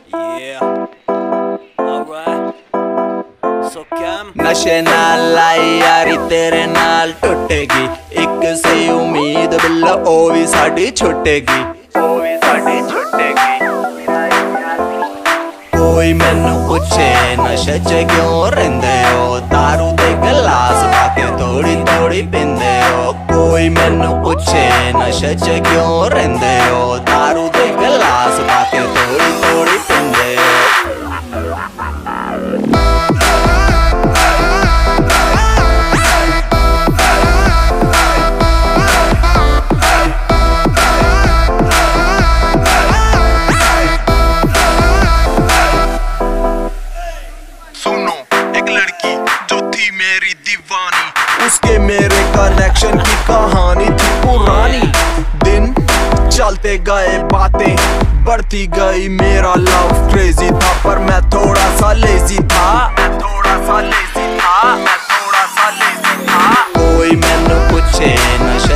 नशे नाल लाई यारी तेरे नाल टुटेगी, एक सी उम्मीद बिल्ला ओ भी साडी छुटेगी, कोई मैनू पूछे नशे च क्यों रहिंदे हो, दारू दे गिलास पाके थोड़ी थोड़ी पींदे हो। कोई मैनू पूछे नशे च क्यों रहिंदे हो, दारू दे गिलास पाके थोड़ी थोड़ी पींदे हो। उसके मेरे कनेक्शन की कहानी थी पुरानी, दिन चलते गए बातें बढ़ती गई, मेरा लव क्रेजी था पर मैं थोड़ा सा लेजी था, कोई मैनू पूछे नशे